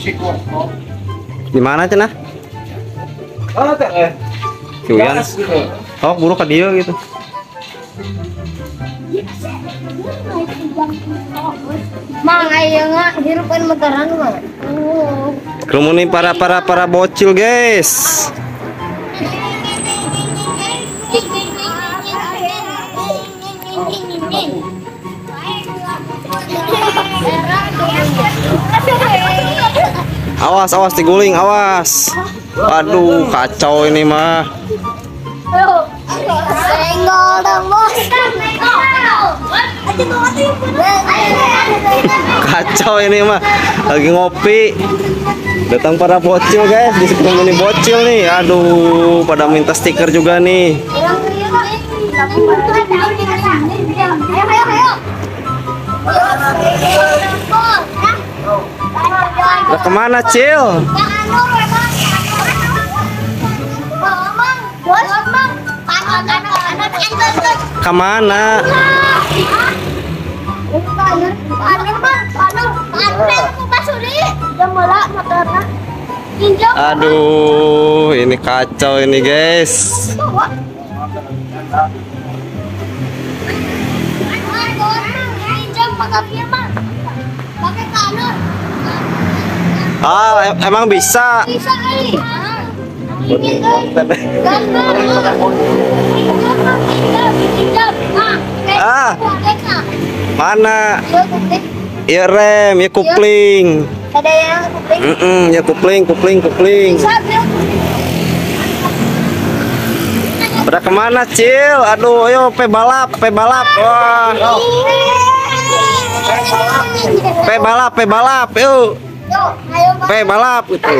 Di mana cenah? Kiuyan. Oh, buru ka dieu gitu. Mang aya hirupan motoran mah. Kerumunin para bocil, guys. Awas diguling, awas. Aduh, kacau ini mah. Senggol dong, Bos. Kacau ini mah. Lagi ngopi. Datang para bocil, guys. Di kerumunin bocil nih. Aduh, pada minta stiker juga nih. Udah kemana, Cil? Kemana? Aduh, ini kacau ini, guys. Ah, emang bisa. Ah, mana? Ya rem, ya kupling. Ada yang kupling? Ya kupling. Udah kemana, Cil? Aduh, ayo balap. Wah. Balap, yuk. Balap itu.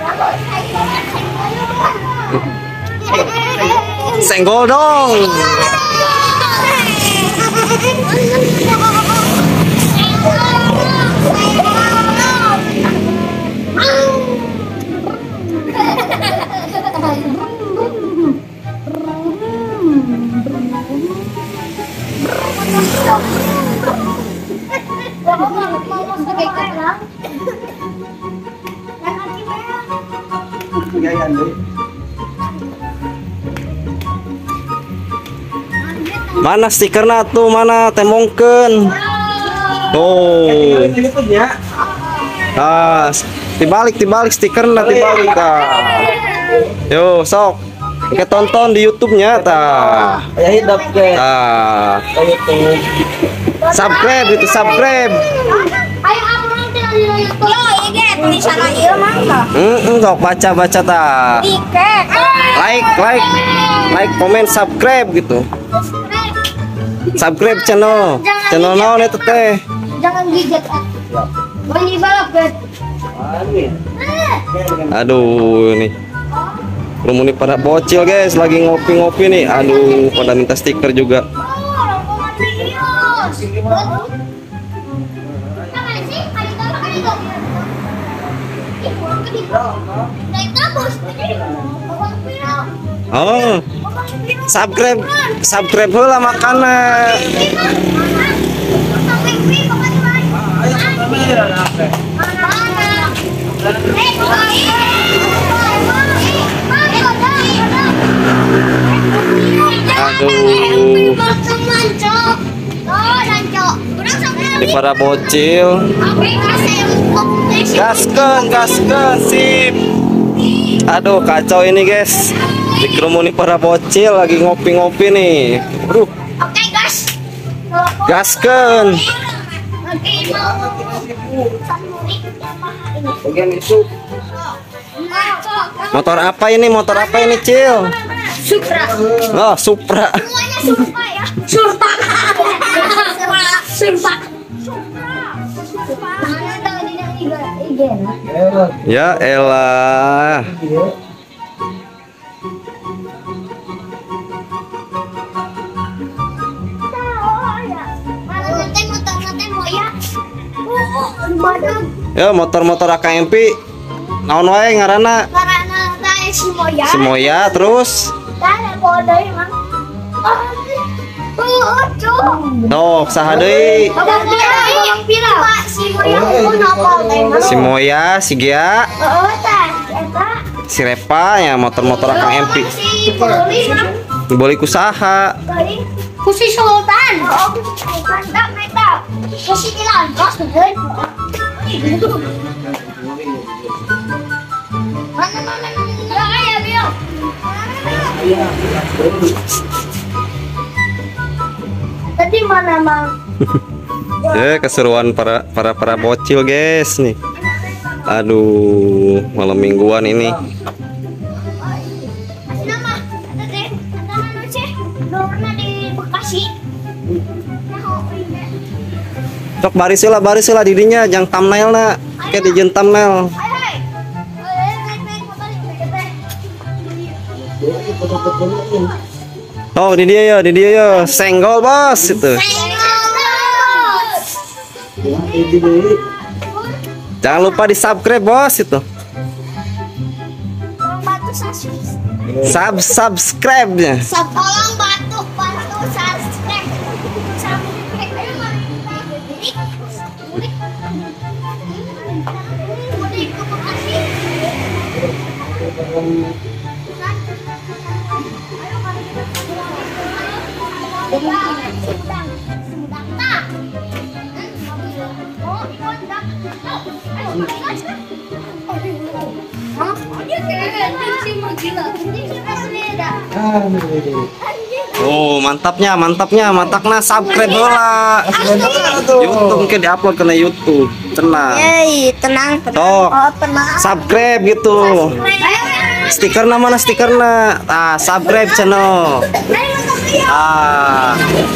Senggol dong. Mana stikernya tuh, mana temongken tuh. Ah, dibalik stikernya dibalik yo sok kita tonton di YouTube-nya subscribe gitu, subscribe. Sok baca like comment subscribe gitu. Subscribe channel naon itu teh. Jangan gigit. Bunyi balap, guys. Aduh, ini kerumunin pada bocil, guys, lagi ngopi nih. Aduh, pada minta stiker juga. Oh, subscribe heula makana. Aduh, di para bocil. Gaskeun sip. Aduh, kacau ini, guys. Dikerumuni para bocil lagi ngopi nih. Oke, gas. Gaskeun. Motor apa ini, Cil? Supra. Oh, Supra. Semuanya Supra ya. Supra. Ya elah. Ya motor AKMP naon wae ngaranna? Si Moya terus. lucu. Tuh, saha deui? Babang pira. Si Moya pun hafal tema. Si Moya, si Gia, Tah, eta. si Repa ya motor-motor Kang Empi. Si Poli. Boleh kusaha. Kusi Sultan. Oh, mantap, mantap. Kusi Dilan, kos deh. Mana? Ya, Bio. Tadi mana, Mang? Keseruan para bocil guys nih. Aduh, malam mingguan ini. Nama, ada deh. Ada mana sih? Pernah di Bekasi. Cok baris lah didinya, jang thumbnailna. Kayak di thumbnail. Oh, di dia ya, senggol bos itu. Jangan lupa di subscribe bos itu. Subscribe nya. Tolong bantu subscribe. Ayo Oh, mantapnya, matakna subscribe bola. YouTube mungkin diupload ke YouTube. Tenang. tenang. Toh, Tenang. subscribe gitu. Stikerna mana stikerna? Ah, subscribe channel. Ah.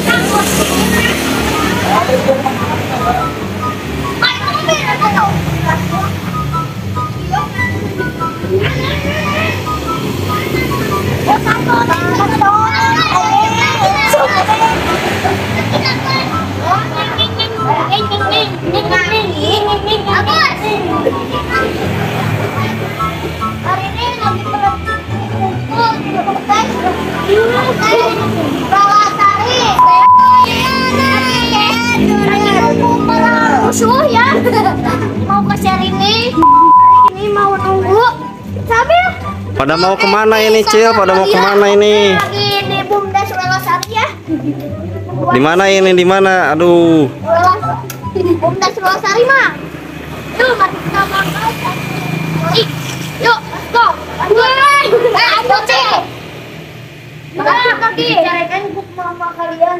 Musuh ya, mau ke Syahrini, ini mau nunggu, Sabil. Pada mau kemana ini, Cil? Pada mau kemana ini? Lagi di Bunda Sulawesi ya. Di mana ini? Di mana? Aduh. Bunda Sulawesi mah. Yuk, mari kita makan. Yuk, let's go. Ayo, Cil. Makan kaki. Carikan buku mama kalian.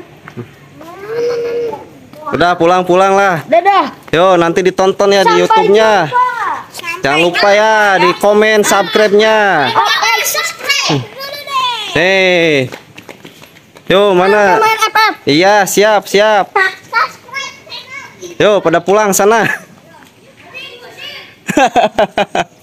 Udah pulang lah. Dadah. Yo, nanti ditonton ya di YouTube-nya. Jangan lupa ya di komen subscribe-nya. Oke, subscribe dulu deh. Nih. Yo, mana? Main apa? Iya, siap. Subscribe channel. Yo, pada pulang sana.